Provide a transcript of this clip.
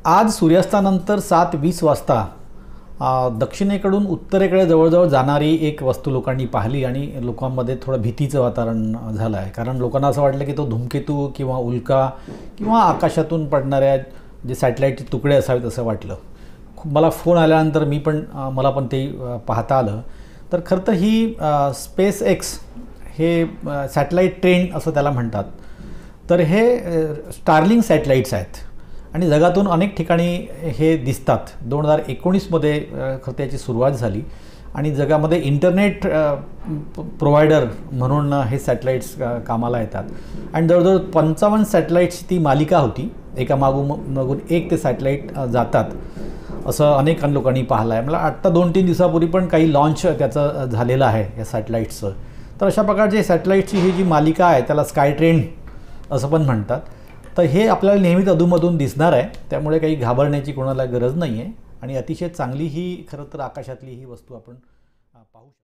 आज सूर्यास्तानंतर 7:20 वाजता दक्षिणेकडून उत्तरेकडे जवळजवळ जाणारी एक वस्तू लोकांनी पाहिली आणि लोकांमध्ये थोडं भीतीचं वातावरण झालं आहे. कारण लोकांना असं वाटलं की तो धूमकेतू किंवा उल्का किंवा आकाशातून पडणाऱ्या जे सॅटेलाईटचे तुकडे असावेत असं वाटलं. मला फोन आल्यानंतर मला पण ते पाहता आलं. तर खरं तर ही स्पेस एक्स हे सॅटेलाईट ट्रेन असं त्याला म्हणतात. तर हे स्टारलिंक सॅटेलाईट्स आहेत आणि जगातून अनेक ठिकाणी हे दिसतात. 2019मध्ये खरं त्याची सुरुवात झाली आणि जगामध्ये इंटरनेट प्रोव्हायडर म्हणून हे सॅटेलाईट्स कामाला येतात. आणि जवळजवळ 55 सॅटेलाईट्सची ती मालिका होती. एका मागून एक ते सॅटेलाईट जातात असं अनेक लोकांनी पाहिलं आहे. मला आत्ता 2-3 दिवसापूर्वी पण काही लॉन्च त्याचं झालेलं आहे या सॅटेलाईट्सचं. तर अशा प्रकारचे सॅटेलाईटची ही जी मालिका आहे त्याला स्काय ट्रेन असं पण म्हणतात. तर हे आपल्याला नेहमीच अधूनमधून दिसणार आहे. त्यामुळे काही घाबरण्याची कोणाला गरज नाही आहे आणि अतिशय चांगली ही खरं तर आकाशातली ही वस्तू आपण पाहू शकतो.